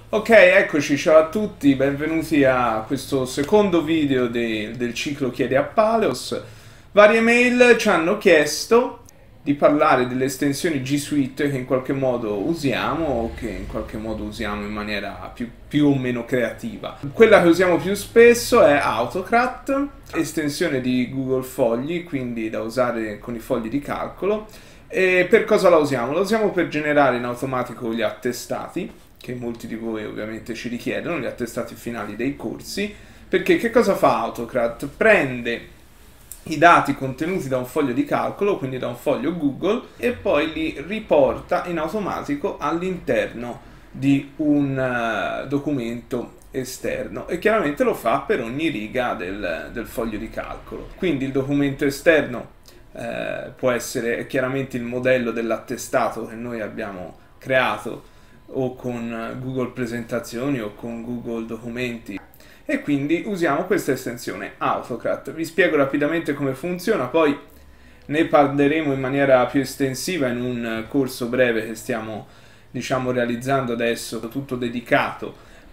Ok, eccoci, ciao a tutti, benvenuti a questo secondo video del ciclo Chiedi a Paleos. Varie mail ci hanno chiesto di parlare delle estensioni G Suite che in qualche modo usiamo o che in qualche modo usiamo in maniera più o meno creativa. Quella che usiamo più spesso è Autocrat, estensione di Google Fogli, quindi da usare con i fogli di calcolo. E per cosa la usiamo? La usiamo per generare in automatico gli attestati, che molti di voi ovviamente ci richiedono, gli attestati finali dei corsi, perché che cosa fa Autocrat? Prende i dati contenuti da un foglio di calcolo, quindi da un foglio Google, e poi li riporta in automatico all'interno di un documento esterno e chiaramente lo fa per ogni riga del foglio di calcolo. Quindi il documento esterno può essere chiaramente il modello dell'attestato che noi abbiamo creato o con Google Presentazioni o con Google Documenti, e quindi usiamo questa estensione Autocrat. Vi spiego rapidamente come funziona, poi ne parleremo in maniera più estensiva in un corso breve che stiamo realizzando adesso, tutto dedicato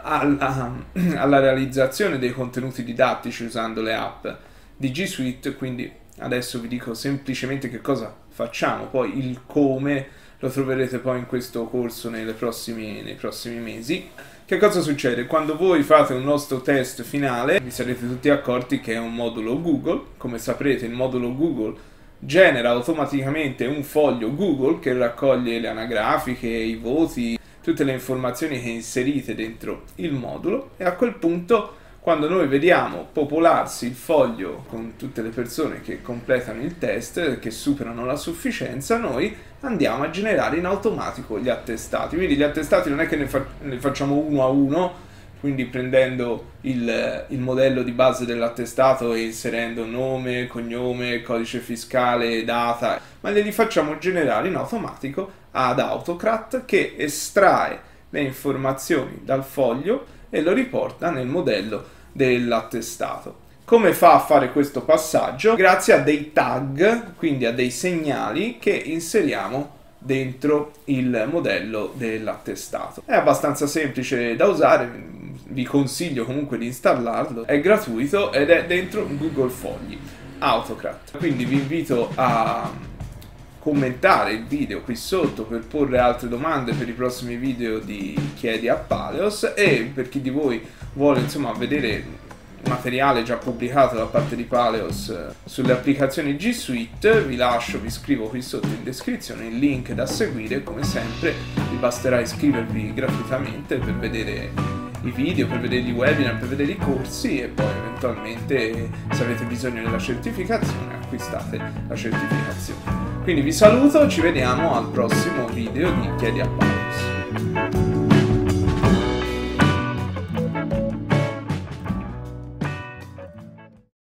alla realizzazione dei contenuti didattici usando le app di G Suite. Quindi adesso vi dico semplicemente che cosa facciamo, poi il come lo troverete poi in questo corso nei prossimi mesi. Che cosa succede? Quando voi fate un nostro test finale vi sarete tutti accorti che è un modulo Google. Come saprete, il modulo Google genera automaticamente un foglio Google che raccoglie le anagrafiche, i voti, tutte le informazioni che inserite dentro il modulo, e a quel punto, quando noi vediamo popolarsi il foglio con tutte le persone che completano il test, che superano la sufficienza, noi andiamo a generare in automatico gli attestati. Quindi gli attestati non è che ne facciamo uno a uno, quindi prendendo il modello di base dell'attestato e inserendo nome, cognome, codice fiscale, data, ma li facciamo generare in automatico ad Autocrat, che estrae le informazioni dal foglio e lo riporta nel modello dell'attestato. Come fa a fare questo passaggio? Grazie a dei tag, quindi a dei segnali che inseriamo dentro il modello dell'attestato. È abbastanza semplice da usare, vi consiglio comunque di installarlo, è gratuito ed è dentro Google Fogli, Autocrat. Quindi vi invito a commentare il video qui sotto per porre altre domande per i prossimi video di Chiedi a Paleos, e per chi di voi vuole vedere materiale già pubblicato da parte di Paleos sulle applicazioni G Suite, vi scrivo qui sotto in descrizione il link da seguire. Come sempre vi basterà iscrivervi gratuitamente per vedere i video, per vedere i webinar, per vedere i corsi, e poi eventualmente, se avete bisogno della certificazione, acquistate la certificazione. Quindi vi saluto, ci vediamo al prossimo video di Chiedi a Paleos.